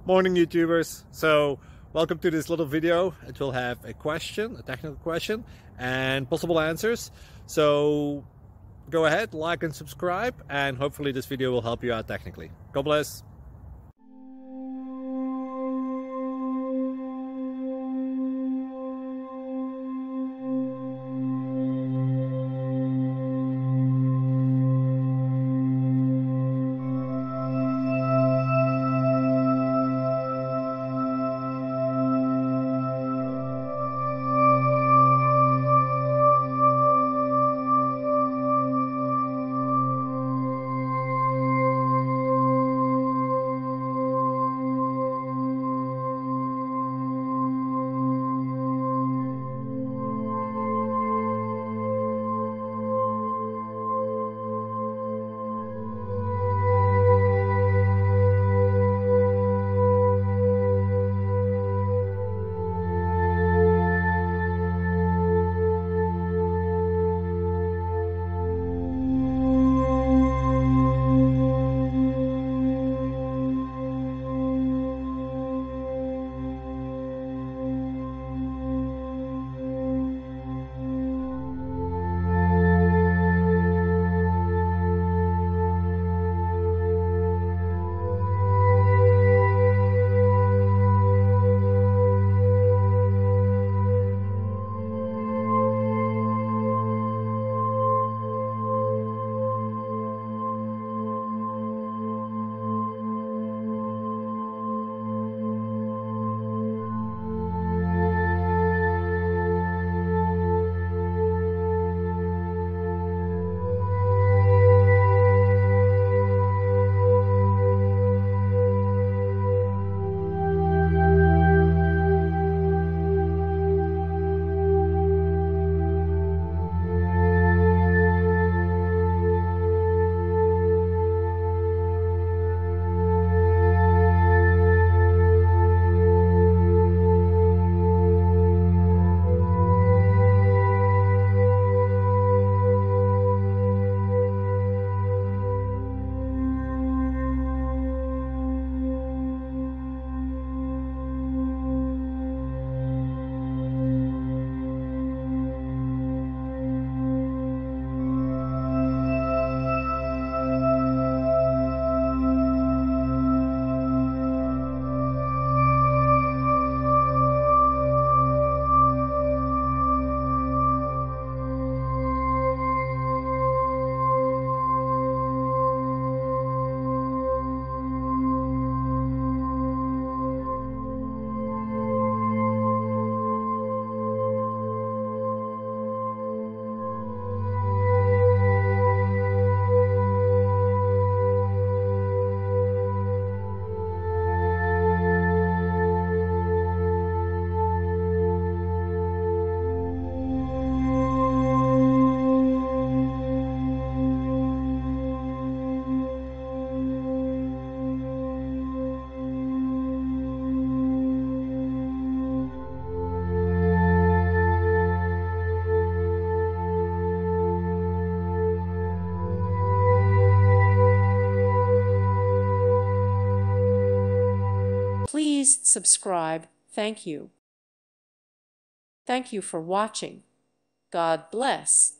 Morning YouTubers. So welcome to this little video. It will have a question, a technical question, and possible answers. So go ahead, like and subscribe, and hopefully this video will help you out technically. God bless. Please subscribe. Thank you. Thank you for watching. God bless.